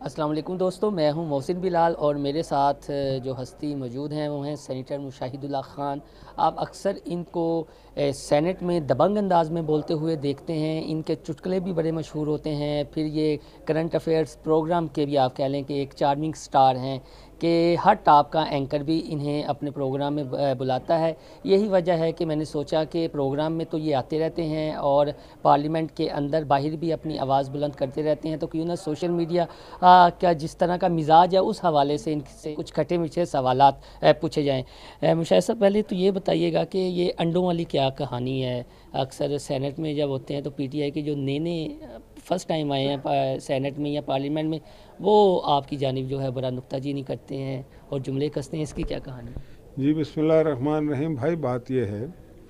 अस्सलाम वालेकुम दोस्तों, मैं हूं मोहसिन बिलाल और मेरे साथ जो हस्ती मौजूद हैं वो हैं सेनेटर मुशाहिदुल्लाह ख़ान। आप अक्सर इनको सेनेट में दबंग अंदाज में बोलते हुए देखते हैं। इनके चुटकुले भी बड़े मशहूर होते हैं। फिर ये करंट अफेयर्स प्रोग्राम के भी आप कह लें कि एक चार्मिंग स्टार हैं कि हर टॉप का एंकर भी इन्हें अपने प्रोग्राम में बुलाता है। यही वजह है कि मैंने सोचा कि प्रोग्राम में तो ये आते रहते हैं और पार्लियामेंट के अंदर बाहर भी अपनी आवाज़ बुलंद करते रहते हैं, तो क्यों ना सोशल मीडिया क्या जिस तरह का मिजाज है उस हवाले से इनसे कुछ खट्टे मीठे सवालात पूछे जाएँ। मुशाहिद साहब, पहले तो ये बताइएगा कि ये अंडों वाली क्या कहानी है। अक्सर सेनेट में जब होते हैं तो पीटीआई के जो नए फर्स्ट टाइम आए हैं सेनेट में या पार्लियामेंट में, वो आपकी जानिब जो है बड़ा नुक्ताचीनी करते हैं और जुमले कसते हैं। इसकी क्या कहानी है? जी बिस्मिल्लाहिर्रहमानिर्रहीम। भाई बात यह है,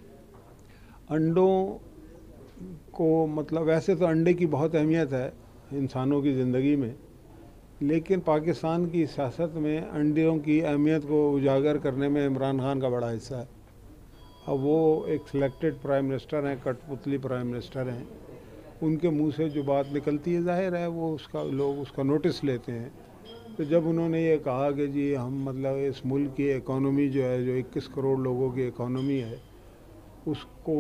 अंडों को मतलब वैसे तो अंडे की बहुत अहमियत है इंसानों की ज़िंदगी में, लेकिन पाकिस्तान की सियासत में अंडों की अहमियत को उजागर करने में इमरान खान का बड़ा हिस्सा है। अब वो एक सिलेक्टेड प्राइम मिनिस्टर हैं, कठपुतली प्राइम मिनिस्टर हैं। उनके मुंह से जो बात निकलती है ज़ाहिर है वो उसका लोग उसका नोटिस लेते हैं। तो जब उन्होंने ये कहा कि जी हम मतलब इस मुल्क की इकॉनमी जो है, जो 21 करोड़ लोगों की इकॉनमी है, उसको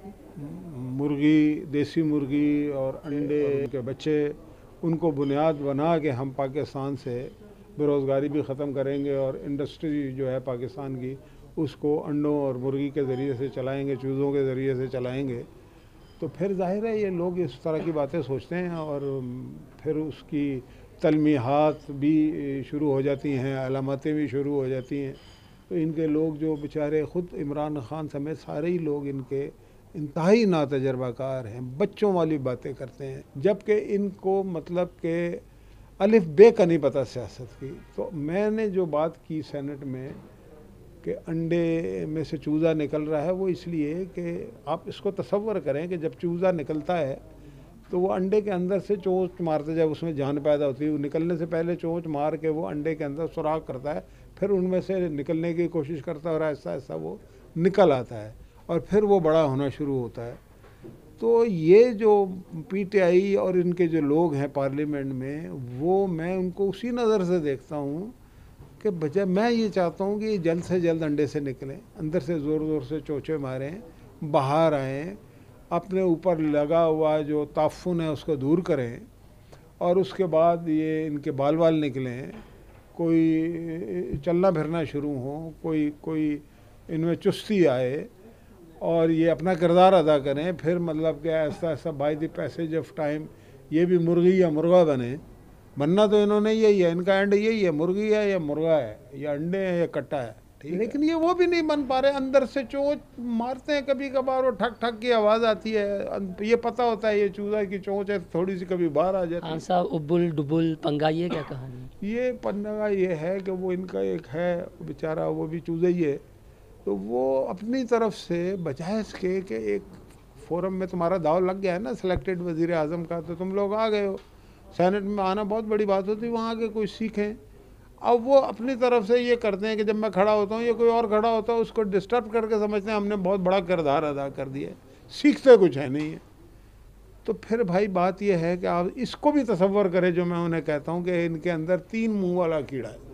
मुर्गी, देसी मुर्गी और अंडे के बच्चे, उनको बुनियाद बना के हम पाकिस्तान से बेरोज़गारी भी ख़त्म करेंगे और इंडस्ट्री जो है पाकिस्तान की उसको अंडों और मुर्गी के ज़रिए से चलाएंगे, चूज़ों के ज़रिए से चलाएंगे। तो फिर जाहिर है ये लोग इस तरह की बातें सोचते हैं और फिर उसकी तलमीहात भी शुरू हो जाती हैं, अलामतें भी शुरू हो जाती हैं। तो इनके लोग जो बेचारे ख़ुद इमरान खान समेत सारे ही लोग इनके इंतहाई नातजर्बाकार हैं, बच्चों वाली बातें करते हैं, जबकि इनको मतलब के अलिफ बे का नहीं पता सियासत की। तो मैंने जो बात की सेनेट में कि अंडे में से चूज़ा निकल रहा है, वो इसलिए कि आप इसको तसव्वुर करें कि जब चूज़ा निकलता है तो वो अंडे के अंदर से चोंच मारते, जब उसमें जान पैदा होती है, निकलने से पहले चोंच मार के वो अंडे के अंदर सुराख करता है, फिर उनमें से निकलने की कोशिश करता है और ऐसा ऐसा वो निकल आता है और फिर वो बड़ा होना शुरू होता है। तो ये जो पीटीआई और इनके जो लोग हैं पार्लियामेंट में, वो मैं उनको उसी नज़र से देखता हूँ कि बजाय मैं ये चाहता हूँ कि जल्द से जल्द अंडे से निकलें, अंदर से ज़ोर ज़ोर से चोंचे मारें, बाहर आएँ, अपने ऊपर लगा हुआ जो ताफ़ुन है उसको दूर करें और उसके बाद ये इनके बाल बाल निकलें, कोई चलना फिरना शुरू हो, कोई कोई इनमें चुस्ती आए और ये अपना किरदार अदा करें। फिर मतलब कि ऐसा ऐसा by the passage of time ये भी मुर्गी या मुर्गा बने। बनना तो इन्होंने यही है, इनका एंड यही है, मुर्गी है या मुर्गा है, या अंडे हैं या कट्टा है, ठीक। लेकिन ये वो भी नहीं बन पा रहे, अंदर से चोंच मारते हैं कभी कभार, वो ठक ठक की आवाज़ आती है, ये पता होता है ये चूज़ा की चोंच है, थोड़ी सी कभी बाहर आ जाती है। हाँ साहब, उबुल डुबुल पंगा, ये क्या कहानी है? ये पन्ना ये है कि वो इनका एक है बेचारा, वो भी चूज़ा ही है। तो वो अपनी तरफ से बजाय इसके कि एक फोरम में तुम्हारा दाव लग गया है ना सिलेक्टेड वज़ीर आज़म का, तो तुम लोग आ गए हो, सेनेट में आना बहुत बड़ी बात होती है, वहाँ आके कोई सीखें। अब वो अपनी तरफ से ये करते हैं कि जब मैं खड़ा होता हूँ या कोई और खड़ा होता है उसको डिस्टर्ब करके समझते हैं हमने बहुत बड़ा किरदार अदा कर दिया, सीखते कुछ है नहीं है। तो फिर भाई बात यह है कि आप इसको भी तसव्वुर करें जो मैं उन्हें कहता हूँ कि इनके अंदर 3 मुँह वाला कीड़ा है।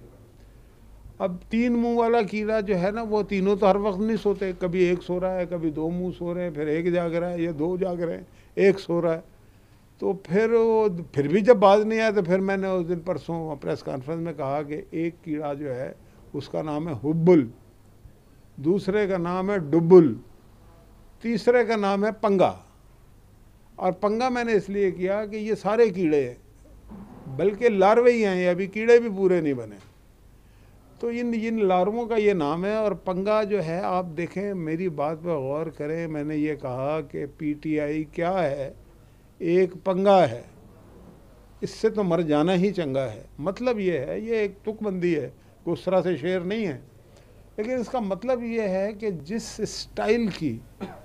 अब 3 मुंह वाला कीड़ा जो है ना, वो तीनों तो हर वक्त नहीं सोते, कभी एक सो रहा है, कभी 2 मुंह सो रहे हैं, फिर एक जाग रहा है या 2 जाग रहे हैं, एक सो रहा है। तो फिर वो फिर भी जब बात नहीं आया तो फिर मैंने उस दिन परसों प्रेस कॉन्फ्रेंस में कहा कि एक कीड़ा जो है उसका नाम है हुब्बुल, दूसरे का नाम है डुब्बुल, तीसरे का नाम है पंगा। और पंगा मैंने इसलिए किया कि ये सारे कीड़े हैं, बल्कि लार्वे ही हैं, अभी कीड़े भी पूरे नहीं बने। तो इन लार्वों का ये नाम है। और पंगा जो है, आप देखें मेरी बात पर गौर करें, मैंने ये कहा कि पीटीआई क्या है, एक पंगा है, इससे तो मर जाना ही चंगा है। मतलब ये है, ये एक तुकबंदी है, उस तरह से शेर नहीं है, लेकिन इसका मतलब ये है कि जिस स्टाइल की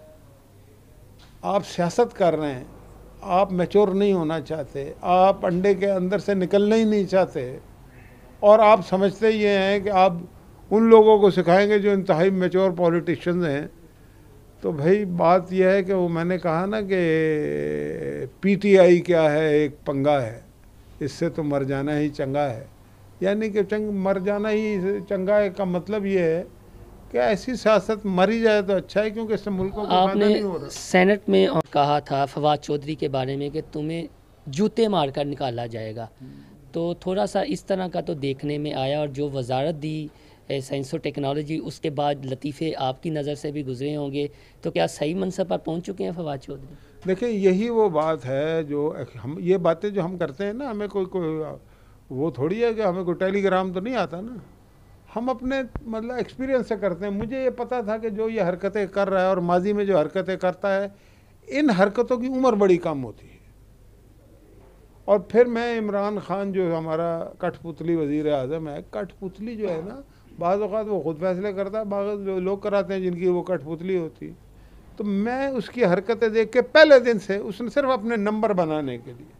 आप सियासत कर रहे हैं, आप मैच्योर नहीं होना चाहते, आप अंडे के अंदर से निकलना ही नहीं चाहते, और आप समझते ये हैं कि आप उन लोगों को सिखाएंगे जो इंतहाई मैच्योर पॉलिटिशियंस हैं। तो भाई बात यह है कि वो मैंने कहा ना कि पीटीआई क्या है, एक पंगा है, इससे तो मर जाना ही चंगा है। यानी कि मर जाना ही चंगा है का मतलब ये है कि ऐसी सियासत मरी जाए तो अच्छा है, क्योंकि इससे मुल्क को फायदा नहीं हो रहा। आपने सेनेट में कहा था फवाद चौधरी के बारे में कि तुम्हें जूते मार कर निकाला जाएगा, तो थोड़ा सा इस तरह का तो देखने में आया। और जो वजारत दी साइंस और टेक्नोलॉजी, उसके बाद लतीफ़े आपकी नज़र से भी गुजरे होंगे, तो क्या सही मनसब पर पहुंच चुके हैं फवाद चौधरी? देखिए, यही वो बात है जो हम ये बातें जो हम करते हैं ना, हमें कोई वो थोड़ी है कि हमें कोई टेलीग्राम तो नहीं आता ना, हम अपने मतलब एक्सपीरियंस से करते हैं। मुझे ये पता था कि जो ये हरकतें कर रहा है और माजी में जो हरकतें करता है, इन हरकतों की उम्र बड़ी कम होती है। और फिर मैं इमरान खान जो हमारा कठपुतली वज़ीर आज़म है, कठपुतली जो है ना, बाज़ औक़ात वो ख़ुद फैसले करता है, बाज़ लोग कराते हैं जिनकी वो कठपुतली होती है। तो मैं उसकी हरकतें देख के पहले दिन से, उसने सिर्फ अपने नंबर बनाने के लिए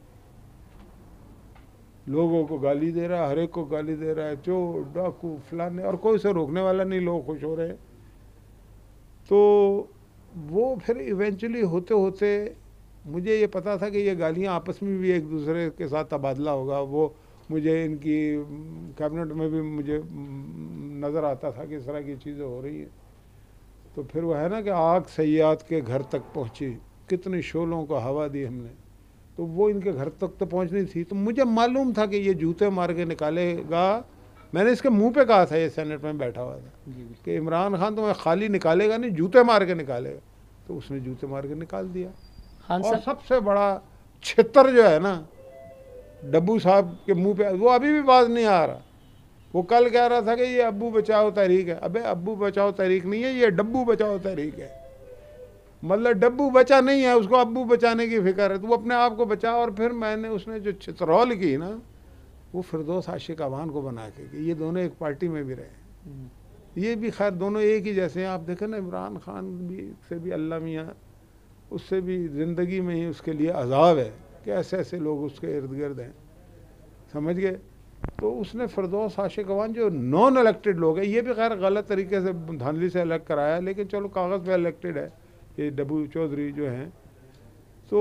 लोगों को गाली दे रहा है, हर एक को गाली दे रहा है, चोर डाकू फलाने, और कोई उसे रोकने वाला नहीं, लोग खुश हो रहे हैं। तो वो फिर इवेंचुअली होते होते मुझे ये पता था कि ये गालियाँ आपस में भी एक दूसरे के साथ तबादला होगा। वो मुझे इनकी कैबिनेट में भी मुझे नज़र आता था कि इस तरह की चीज़ें हो रही हैं। तो फिर वो है ना कि आग सयाद के घर तक पहुँची, कितने शोलों को हवा दी हमने, तो वो इनके घर तक तो पहुँचनी थी। तो मुझे मालूम था कि ये जूते मार के निकालेगा। मैंने इसके मुंह पे कहा था, ये सेनेट में बैठा हुआ था, कि इमरान खान तुम्हें खाली निकालेगा नहीं, जूते मार के निकालेगा। तो उसने जूते मार के निकाल दिया। और सबसे बड़ा छितर जो है ना, डब्बू साहब के मुंह पे वो अभी भी बात नहीं आ रहा। वो कल कह रहा था कि ये अब्बू बचाओ तहरीक है। अबे अब्बू बचाओ तहरीक नहीं है, ये डब्बू बचाओ तहरीक है। मतलब डब्बू बचा नहीं है, उसको अब्बू बचाने की फिक्र है, तो वो अपने आप को बचा। और फिर मैंने उसने जो चित्रौल की ना, वो फिरदौस आशिक अवान को बना के, ये दोनों एक पार्टी में भी रहे, ये भी खैर दोनों एक ही जैसे हैं। आप देखें ना, इमरान खान भी से भी अल्लाह मियाँ, उससे भी ज़िंदगी में ही उसके लिए अजाब है कि ऐसे ऐसे लोग उसके इर्द गिर्द हैं, समझ गए। तो उसने फिरदौस आशिक अवान जो नॉन इलेक्टेड लोग हैं, ये भी खैर गलत तरीके से धांधली से इलेक्ट कराया, लेकिन चलो कागज़ पे इलेक्टेड है ये डब्बू चौधरी जो हैं। तो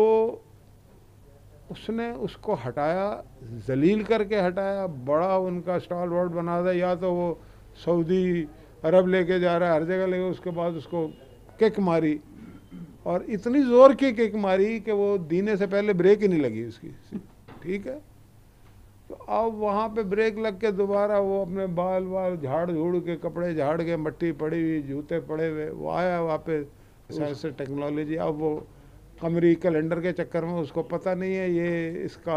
उसने उसको हटाया, जलील करके हटाया, बड़ा उनका स्टॉल वर्ड बना दिया। या तो वो सऊदी अरब लेके जा रहा है, हर जगह लेके, उसके बाद उसको किक मारी, और इतनी ज़ोर की किक मारी कि वो दीने से पहले ब्रेक ही नहीं लगी उसकी, ठीक है। तो अब वहाँ पे ब्रेक लग के दोबारा वो अपने बाल झाड़ झूड़ के, कपड़े झाड़ के, मट्टी पड़ी हुई, जूते पड़े हुए, वो आया वापस साइंस टेक्नोलॉजी। अब वो कमरी कैलेंडर के चक्कर में उसको पता नहीं है ये इसका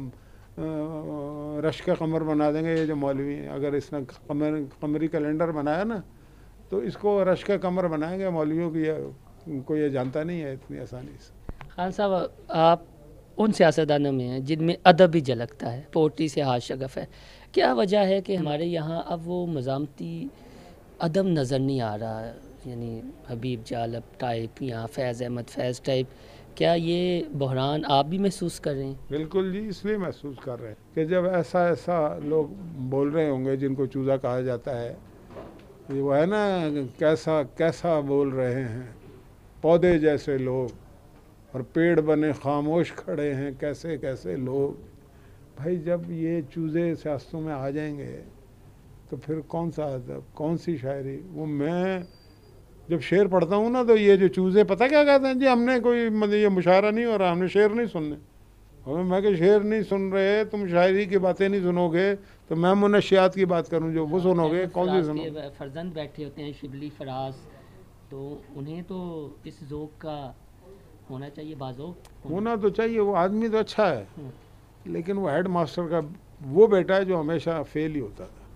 रश का कमर बना देंगे ये जो मौलवी हैं। अगर इसने कमरी कैलेंडर बनाया ना, तो इसको रश का कमर बनाएंगे मौलवियों की, उनको ये जानता नहीं है इतनी आसानी से। खान साहब, आप उन सियासतदानों में हैं जिनमें अदब भी झलकता है, पोट्री से हाथ शगफ है। क्या वजह है कि हमारे यहाँ अब वो मज़ामती अदब नज़र नहीं आ रहा, यानी हबीब जालब टाइप या फैज़ अहमद फैज़ टाइप? क्या ये बहरान आप भी महसूस कर रहे हैं? बिल्कुल जी, इसलिए महसूस कर रहे हैं कि जब ऐसा ऐसा लोग बोल रहे होंगे जिनको चूज़ा कहा जाता है, ये वो है ना, कैसा कैसा बोल रहे हैं पौधे जैसे लोग, और पेड़ बने खामोश खड़े हैं कैसे कैसे लोग। भाई जब ये चूज़े सियासतों में आ जाएंगे तो फिर कौन सा अदब, कौन सी शायरी। वो मैं जब शेर पढ़ता हूँ ना, तो ये जो चूज़े पता क्या कहते हैं जी, हमने कोई मतलब ये मुशायरा नहीं हो रहा, हमने शेर नहीं सुनने। और मैं कि शेर नहीं सुन रहे, तुम शायरी की बातें नहीं सुनोगे, तो मैं मुनशियात की बात करूँ जो वो सुनोगे, कौन सी सुनोगे। फर्जंद बैठे होते हैं शिबली फराज, तो उन्हें तो इस ज़ौक़ का होना चाहिए, बाज़ो होना तो चाहिए। वो आदमी तो अच्छा है, लेकिन वो हेड मास्टर का वो बेटा है जो हमेशा फेल ही होता था।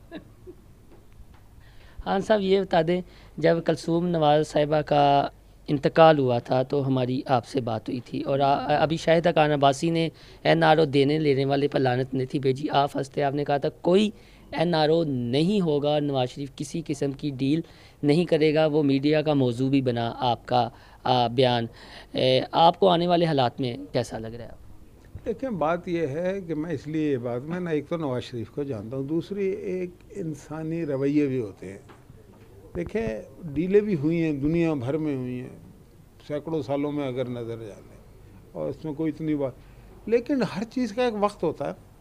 हाँ साहब, ये बता दें, जब कलसूम नवाज़ साहिबा का इंतकाल हुआ था तो हमारी आपसे बात हुई थी, और अभी शाहिदा खान अब्बासी ने NRO देने लेने वाले पर लानत नहीं थी भेजी। आप हंसते, आपने कहा था कोई NRO नहीं होगा, नवाज शरीफ किसी किस्म की डील नहीं करेगा। वो मीडिया का मौजू भी बना आपका बयान। आपको आने वाले हालात में कैसा लग रहा है? देखें, बात यह है कि मैं इसलिए ये बात में ना, एक तो नवाज शरीफ को जानता हूँ, दूसरी एक इंसानी रवैये भी होते हैं। देखें, डीलें भी हुई हैं, दुनिया भर में हुई हैं, सैकड़ों सालों में अगर नज़र डालें, और इसमें कोई इतनी बात, लेकिन हर चीज़ का एक वक्त होता है।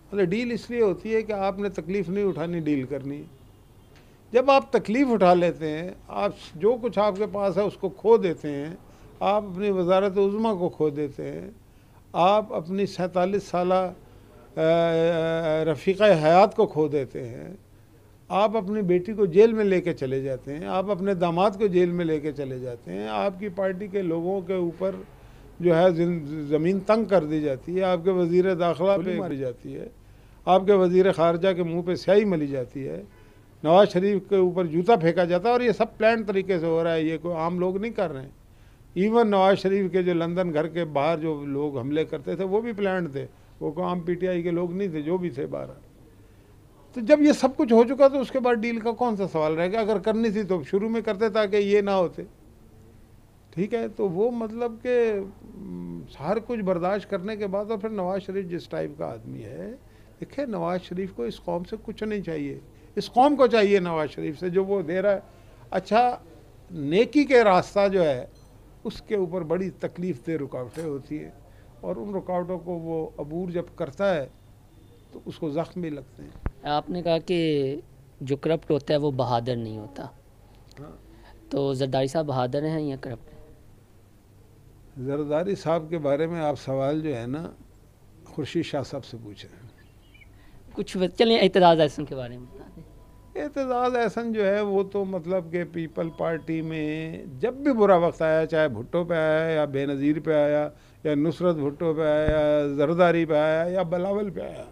मतलब डील इसलिए होती है कि आपने तकलीफ़ नहीं उठानी, डील करनी। जब आप तकलीफ़ उठा लेते हैं, आप जो कुछ आपके पास है उसको खो देते हैं, आप अपनी वजारत उज़्मा को खो देते हैं, आप अपनी 47 साला रफ़ीक़ हयात को खो देते हैं, आप अपनी बेटी को जेल में लेके चले जाते हैं, आप अपने दामाद को जेल में लेके चले जाते हैं, आपकी पार्टी के लोगों के ऊपर जो है ज़मीन तंग कर दी जाती है, आपके वज़ीर दाखिला पे मारी जाती है, आपके वज़ीर ख़ारजा के मुंह पे स्याही मली जाती है, नवाज़ शरीफ के ऊपर जूता फेंका जाता है। और ये सब प्लान तरीके से हो रहा है, ये कोई आम लोग नहीं कर रहे हैं। इवन नवाज़ शरीफ के जो लंदन घर के बाहर जो लोग हमले करते थे वो भी प्लान थे, वो कोई आम PTI के लोग नहीं थे, जो भी थे बाहर। तो जब ये सब कुछ हो चुका तो उसके बाद डील का कौन सा सवाल रहेगा? अगर करनी थी तो शुरू में करते ताकि ये ना होते। ठीक है, तो वो मतलब कि हर कुछ बर्दाश्त करने के बाद और फिर नवाज़ शरीफ जिस टाइप का आदमी है, देखिए नवाज़ शरीफ को इस कौम से कुछ नहीं चाहिए, इस कौम को चाहिए नवाज़ शरीफ से जो वो दे रहा है। अच्छा, नेकी के रास्ता जो है उसके ऊपर बड़ी तकलीफ दे रुकावटें होती हैं, और उन रुकावटों को वो अबूर जब करता है तो उसको ज़ख्म भी लगते हैं। आपने कहा कि जो करप्ट होता है वो बहादुर नहीं होता, हाँ, तो जरदारी साहब बहादुर हैं या करप्ट? जरदारी साहब के बारे में आप सवाल जो है ना खुर्शीद शाह साहब से पूछें। कुछ चलें एतजाज़ एहसन के बारे में बता दें। एतजाज़ एहसन जो है वो तो मतलब कि पीपल पार्टी में जब भी बुरा वक्त आया, चाहे भुट्टो पे आया या बेनज़ीर पे आया या नुसरत भुट्टो पे आया या जरदारी पे आया या बिलावल पे आया,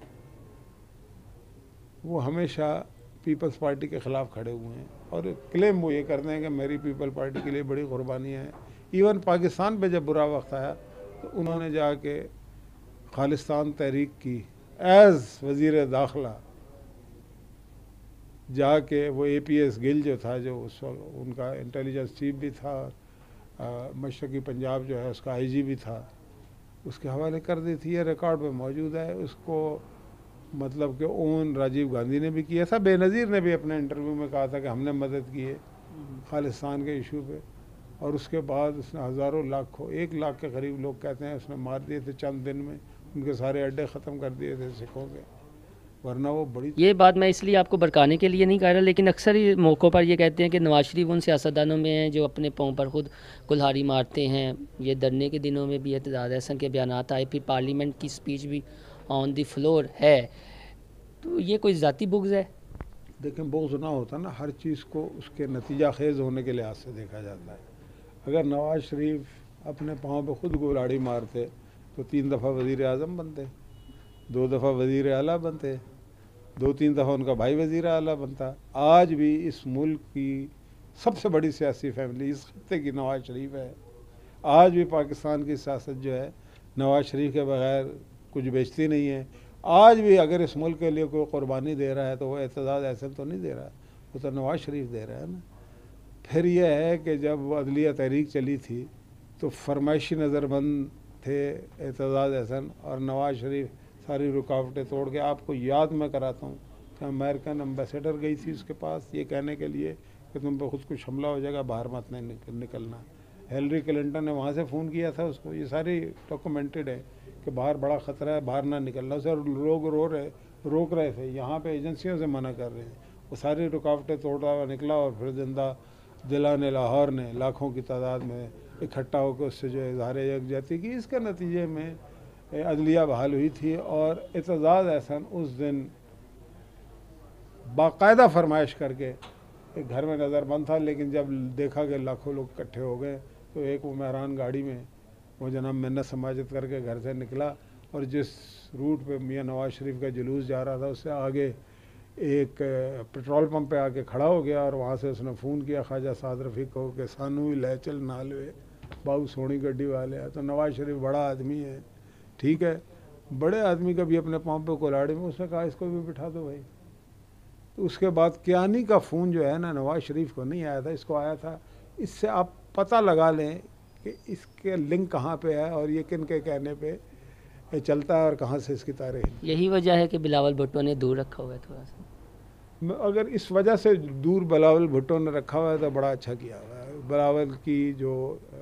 वो हमेशा पीपल्स पार्टी के ख़िलाफ़ खड़े हुए हैं और क्लेम वो ये करते हैं कि मेरी पीपल पार्टी के लिए बड़ी कुर्बानियाँ हैं। इवन पाकिस्तान पे जब बुरा वक्त आया तो उन्होंने जाके खालिस्तान तहरीक की एज़ वज़ीर दाखिला जाके, वो APS गिल जो था, जो उस वक्त उनका इंटेलिजेंस चीफ भी था, मशरक़ी पंजाब जो है उसका IG भी था, उसके हवाले कर दी थी। ये रिकॉर्ड में मौजूद है। उसको मतलब कि ओन राजीव गांधी ने भी किया था, बेनज़ीर ने भी अपने इंटरव्यू में कहा था कि हमने मदद की है खालिस्तान के इशू पे। और उसके बाद उसने हज़ारों लाखों 1 लाख के करीब लोग कहते हैं उसने मार दिए थे चंद दिन में, उनके सारे अड्डे ख़त्म कर दिए थे सिखों के, वरना वो बड़ी। ये बात मैं इसलिए आपको भड़काने के लिए नहीं कह रहा, लेकिन अक्सर ही मौक़ों पर ये कहते हैं कि नवाज शरीफ उन सियासतदानों में हैं जो अपने पाँव पर खुद कुल्हाड़ी मारते हैं। ये धरने के दिनों में भी एतजाज़ एहसन के बयानात आए, फिर पार्लियामेंट की स्पीच भी ऑन द फ्लोर है, तो ये कोई ज़ाती बुग़्ज़ है? देखें, बुग़्ज़ ना होता ना, हर चीज़ को उसके नतीजा खेज़ होने के लिहाज से देखा जाता है। अगर नवाज़ शरीफ अपने पाँव पे खुद कुल्हाड़ी मारते तो 3 दफ़ा वज़ीर आज़म बनते, 2 दफ़ा वज़ीर आला बनते, 2-3 दफ़ा उनका भाई वज़ीर आला बनता। आज भी इस मुल्क की सबसे बड़ी सियासी फैमिली इस खत्ते की नवाज़ शरीफ है। आज भी पाकिस्तान की सियासत जो है नवाज़ शरीफ के बग़ैर कुछ बेचती नहीं है। आज भी अगर इस मुल्क के लिए कोई कुर्बानी दे रहा है तो वो एतजाज़ एहसन तो नहीं दे रहा, वो तो नवाज़ शरीफ दे रहा है ना। फिर यह है कि जब अदलिया तहरीक चली थी तो फरमाइशी नज़रबंद थे एतजाज़ एहसन और नवाज़ शरीफ सारी रुकावटें तोड़ के। आपको याद मैं कराता हूँ कि अमेरिकन एम्बेसडर गई थी उसके पास ये कहने के लिए कि तुम पे खुद कुछ हमला हो जाएगा, बाहर मत नहीं निकलना। हिलरी क्लिंटन ने वहाँ से फ़ोन किया था उसको, ये सारी डॉक्यूमेंटेड है कि बाहर बड़ा ख़तरा है, बाहर ना निकलना। उसे लोग रोक रहे थे, यहाँ पे एजेंसियों से मना कर रहे हैं। वो सारी रुकावटें तोड़ा हुआ निकला और फिर जिंदा दिलाने लाहौर ने लाखों की तादाद में इकट्ठा होकर उससे जो इजहार यकजहती की, इसके नतीजे में अदलिया बहाल हुई थी। और एतजाज़ एहसन उस दिन बाकायदा फरमाइश करके एक घर में नज़रबंद था, लेकिन जब देखा कि लाखों लोग इकट्ठे हो गए तो एक वो मेहरान गाड़ी में वो जनाब मिन्नत समाजत करके घर से निकला और जिस रूट पे मियाँ नवाज़ शरीफ का जुलूस जा रहा था उससे आगे एक पेट्रोल पंप पे आके खड़ा हो गया और वहाँ से उसने फ़ोन किया ख्वाजा साद रफ़ीक को कि सानू ही ले चल नालवे बाबू सोनी गड्डी वाले है। तो नवाज़ शरीफ बड़ा आदमी है, ठीक है, बड़े आदमी का भी अपने पाँव पे कुल्हाड़ी में, उसने कहा इसको भी बिठा दो भाई। तो उसके बाद कियानी का फ़ोन जो है ना नवाज़ शरीफ को नहीं आया था, इसको आया था। इससे आप पता लगा लें कि इसके लिंक कहाँ पे है और ये किन के कहने पे चलता है और कहाँ से इसकी तारीख। यही वजह है कि बिलावल भुट्टो ने दूर रखा हुआ है थोड़ा सा। अगर इस वजह से दूर बिलावल भुट्टो ने रखा हुआ है तो बड़ा अच्छा किया हुआ है। बिलावल की जो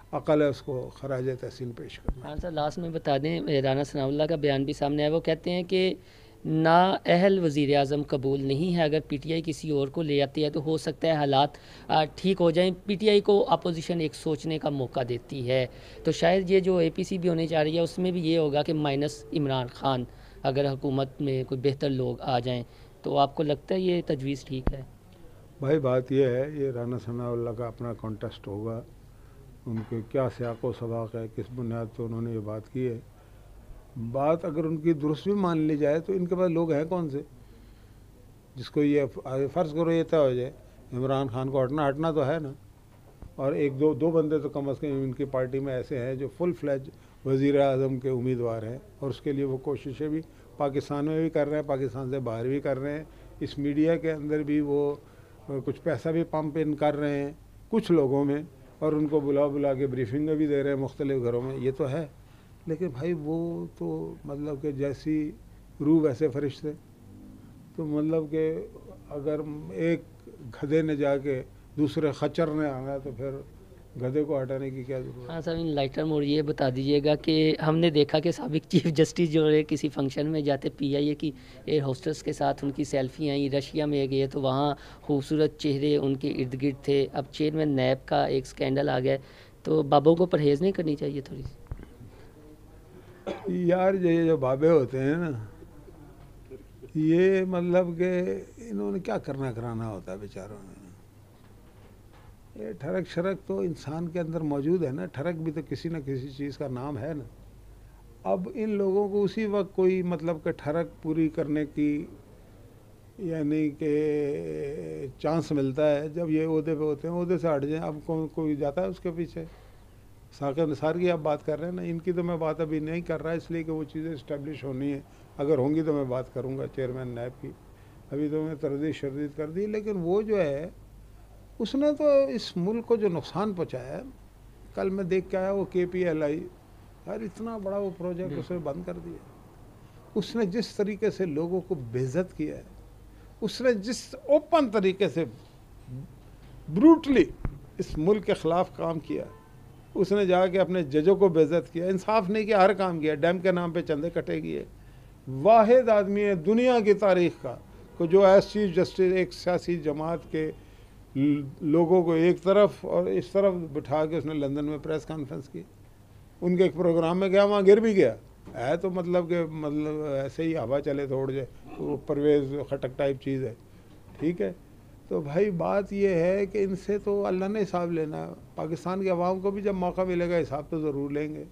अक़ल है उसको खराज तहसीन पेश करना। हाँ सर, लास्ट में बता दें, राना सनाउल्लाह का बयान भी सामने आया। वो कहते हैं कि ना अहल वज़ीर आज़म कबूल नहीं है, अगर पीटीआई किसी और को ले आती है तो हो सकता है हालात ठीक हो जाएं। पीटीआई को अपोजिशन एक सोचने का मौका देती है, तो शायद ये जो एपीसी भी होने जा रही है उसमें भी ये होगा कि माइनस इमरान खान, अगर हुकूमत में कोई बेहतर लोग आ जाएं, तो आपको लगता है ये तजवीज़ ठीक है? भाई बात यह है, ये राना सनाउल्लाह का अपना कॉन्टेस्ट होगा, उनके क्या सियाक़ व सबाक़ है, किस बुनियाद पर उन्होंने ये बात की है। बात अगर उनकी दुरुस्त भी मान ली जाए तो इनके पास लोग हैं कौन से जिसको ये फ़र्ज़ करो ये तय हो जाए इमरान खान को हटना तो है ना, और एक दो बंदे तो कम अज़ कम इनकी पार्टी में ऐसे हैं जो फुल फ्लैज वज़ीर आज़म के उम्मीदवार हैं, और उसके लिए वो कोशिशें भी पाकिस्तान में भी कर रहे हैं, पाकिस्तान से बाहर भी कर रहे हैं, इस मीडिया के अंदर भी वो कुछ पैसा भी पंप इन कर रहे हैं कुछ लोगों में, और उनको बुला के ब्रीफिंग भी दे रहे हैं मुख्तलिफ़ घरों में, ये तो है। लेकिन भाई वो तो मतलब कि जैसी रूह वैसे फरिश्ते, तो मतलब कि अगर एक गधे ने जाके दूसरे खच्चर ने आना है तो फिर गधे को हटाने की क्या ज़रूरत है। हाँ सर, इन लाइटर मोड ये बता दीजिएगा कि हमने देखा कि साबिक चीफ जस्टिस जो है किसी फंक्शन में जाते पीआईए की एयर होस्टेस के साथ उनकी सेल्फी आई, रशिया में गए तो वहाँ खूबसूरत चेहरे उनके इर्द गिर्द थे। अब चेयरमैन नैब का एक स्कैंडल आ गया, तो बाबों को परहेज़ नहीं करनी चाहिए थोड़ी सी? यार ये जो बाबे होते हैं ना, ये मतलब कि इन्होंने क्या करना कराना होता है बेचारों ने। ये ठरक शरक तो इंसान के अंदर मौजूद है ना, ठरक भी तो किसी न किसी चीज़ का नाम है ना। अब इन लोगों को उसी वक्त कोई मतलब कि ठरक पूरी करने की यानी कि चांस मिलता है जब ये ओहदे पे होते हैं, ओहदे से हट जाएं। अब कोई जाता है उसके पीछे। साकिब निसार की आप बात कर रहे हैं ना, इनकी तो मैं बात अभी नहीं कर रहा, इसलिए कि वो चीज़ें इस्टेब्लिश होनी है, अगर होंगी तो मैं बात करूँगा चेयरमैन नैब की। अभी तो मैं तरदीद शर्दीद कर दी, लेकिन वो जो है उसने तो इस मुल्क को जो नुकसान पहुँचाया है, कल मैं देख के आया वो KPLI, यार इतना बड़ा वो प्रोजेक्ट उसने बंद कर दिया। उसने जिस तरीके से लोगों को बेइज्जत किया है, उसने जिस ओपन तरीके से ब्रूटली इस मुल्क के ख़िलाफ़ काम किया, उसने जाके अपने जजों को बेइज्जत किया, इंसाफ नहीं किया, हर काम किया, डैम के नाम पे चंदे कटे किए। वाहिद आदमी है दुनिया की तारीख़ का को जो एज चीफ जस्टिस एक सियासी जमात के लोगों को एक तरफ और इस तरफ बिठा के उसने लंदन में प्रेस कॉन्फ्रेंस की। उनके एक प्रोग्राम में गया, वहाँ गिर भी गया है, तो मतलब कि मतलब ऐसे ही हवा चले तो उड़ जाए, वो परवेज़ खटक टाइप चीज़ है, ठीक है। तो भाई बात ये है कि इनसे तो अल्लाह ने हिसाब लेना है, पाकिस्तान के अवाम को भी जब मौका मिलेगा हिसाब तो ज़रूर लेंगे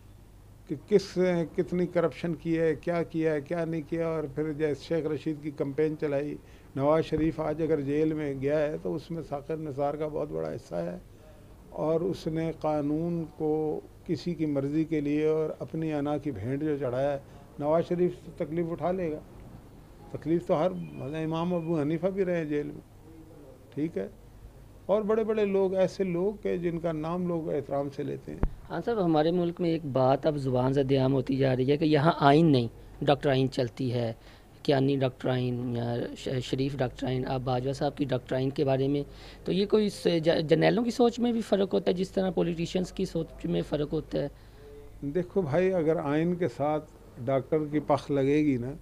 कि कितनी करप्शन की है, क्या नहीं किया। और फिर जैसे शेख रशीद की कैंपेन चलाई, नवाज़ शरीफ आज अगर जेल में गया है तो उसमें साकिब निसार का बहुत बड़ा हिस्सा है, और उसने कानून को किसी की मर्ज़ी के लिए और अपनी अना की भेंट जो चढ़ाया है, नवाज़ शरीफ तो तकलीफ़ उठा लेगा, तकलीफ़ तो हर मतलब इमाम अबू हनीफ़ा भी रहे जेल में, ठीक है, और बड़े बड़े लोग ऐसे लोग के जिनका नाम लोग एहतराम से लेते हैं। हाँ साहब, हमारे मुल्क में एक बात अब ज़ुबान ज़द आम होती जा रही है कि यहाँ आइन नहीं डॉक्ट्राइन चलती है, कियानी डॉक्ट्राइन या शरीफ डॉक्ट्राइन। आप बाजवा साहब की डॉक्ट्राइन के बारे में, तो ये कोई जर्नैलों की सोच में भी फ़र्क होता है जिस तरह पॉलिटिशियंस की सोच में फ़र्क होता है? देखो भाई, अगर आइन के साथ डॉक्टर की पख लगेगी ना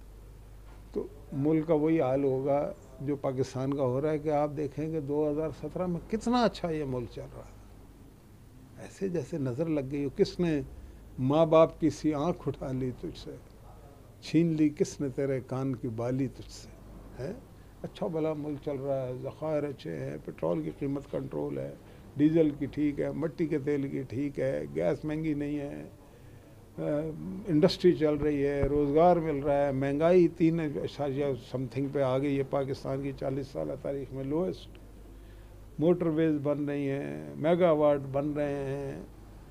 तो मुल्क का वही हाल होगा जो पाकिस्तान का हो रहा है कि आप देखेंगे 2017 में कितना अच्छा ये मुल्क चल रहा है, ऐसे जैसे नज़र लग गई हो। किसने माँ बाप की सी आँख उठा ली तुझसे, छीन ली किसने तेरे कान की बाली तुझसे, है अच्छा भला मुल्क चल रहा है, ज़खायर अच्छे हैं, पेट्रोल की कीमत कंट्रोल है, डीजल की ठीक है, मिट्टी के तेल की ठीक है, गैस महंगी नहीं है, इंडस्ट्री चल रही है, रोज़गार मिल रहा है, महंगाई 3 समथिंग पे आ गई है, पाकिस्तान की 40 साल तारीख में लोएस्ट, मोटरवेज बन रही हैं, मेगावाट बन रहे हैं,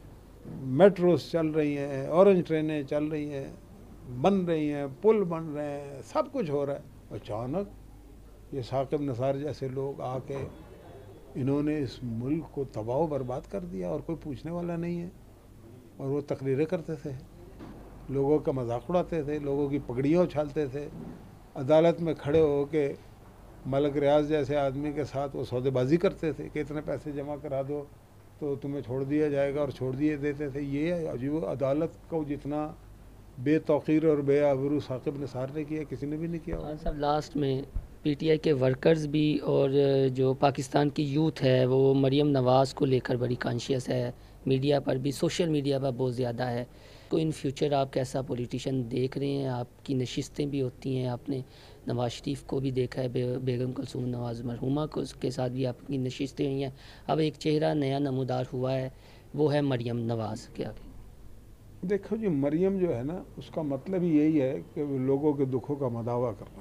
मेट्रोस चल रही हैं, ऑरेंज ट्रेनें चल रही हैं, बन रही हैं, पुल बन रहे हैं, सब कुछ हो रहा है। अचानक ये साकिब निसार जैसे लोग आके इन्होंने इस मुल्क को तबाह बर्बाद कर दिया और कोई पूछने वाला नहीं है। और वो तकरीरें करते थे, लोगों का मजाक उड़ाते थे, लोगों की पगड़ियाँ उछालते थे, अदालत में खड़े हो के मलक रियाज जैसे आदमी के साथ वो सौदेबाजी करते थे कि इतने पैसे जमा करा दो तो तुम्हें छोड़ दिया जाएगा, और छोड़ दिए देते थे। ये अजीब, अदालत को जितना बेतौकीर और बेआबरू साकिब निसार ने किया, किसी ने भी नहीं किया। खान साहब, लास्ट में पीटीआई के वर्कर्स भी और जो पाकिस्तान की यूथ है वो मरीम नवाज़ को लेकर बड़ी कॉन्शियस है, मीडिया पर भी, सोशल मीडिया पर बहुत ज़्यादा है। तो इन फ्यूचर आप कैसा पॉलिटिशियन देख रहे हैं? आपकी नशिस्तें भी होती हैं, आपने नवाज़ शरीफ को भी देखा है, बेगम कुलसूम नवाज़ मरहुमा को के साथ भी आपकी नशिस्तें हुई हैं। अब एक चेहरा नया नमूदार हुआ है, वो है मरीम नवाज़ के आगे। देखो जी, मरियम जो है ना, उसका मतलब ही यही है कि लोगों के दुखों का मदावा करना।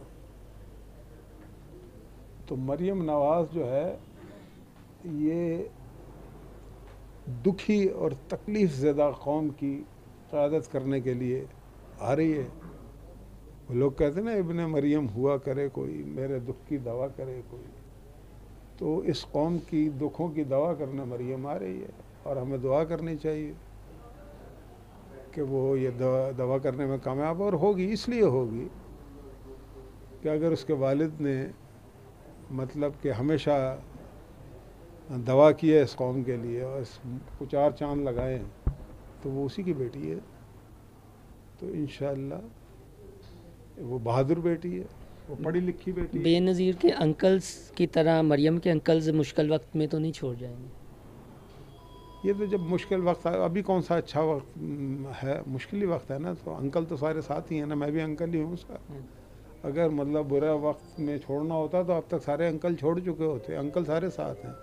तो मरियम नवाज़ जो है ये दुखी और तकलीफ़ ज़दा कौम की क़यादत करने के लिए आ रही है। वो लोग कहते हैं ना, इब्ने मरियम हुआ करे कोई, मेरे दुख की दवा करे कोई। तो इस कौम की दुखों की दवा करने मरियम आ रही है, और हमें दुआ करनी चाहिए कि वो ये दवा करने में कामयाब, और होगी। इसलिए होगी कि अगर उसके वालिद ने मतलब कि हमेशा दवा की है इस कौम के लिए और इसको 4 चांद लगाए हैं, तो वो उसी की बेटी है। तो इंशाअल्लाह वो बहादुर बेटी है, वो पढ़ी लिखी बेटी है। बेनज़ीर के अंकल्स की तरह मरियम के अंकल्स मुश्किल वक्त में तो नहीं छोड़ जाएंगे? ये तो जब मुश्किल वक्त है, अभी कौन सा अच्छा वक्त है, मुश्किल ही वक्त है ना। तो अंकल तो सारे साथ ही हैं ना, मैं भी अंकल ही हूँ उसका। अगर मतलब बुरा वक्त में छोड़ना होता तो अब तक सारे अंकल छोड़ चुके होते। अंकल सारे साथ हैं।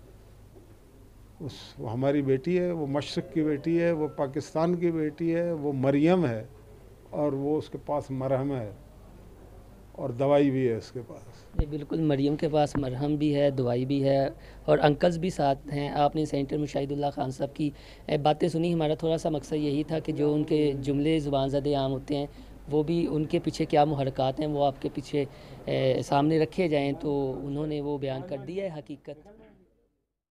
वो हमारी बेटी है, वो मशरक़ की बेटी है, वो पाकिस्तान की बेटी है, वो मरियम है, और वो उसके पास मरहम है और दवाई भी है उसके पास। ये बिल्कुल, मरियम के पास मरहम भी है, दवाई भी है, और अंकल्स भी साथ हैं। आपने सेनेटर मुशाहिदुल्लाह खान साहब की बातें सुनी। हमारा थोड़ा सा मकसद यही था कि जो उनके जुमले ज़ुबान ज़दे आम होते हैं, वो भी उनके पीछे क्या मुहरक़ात हैं वो आपके पीछे सामने रखे जाएँ। तो उन्होंने वो बयान कर दिया है हकीकत।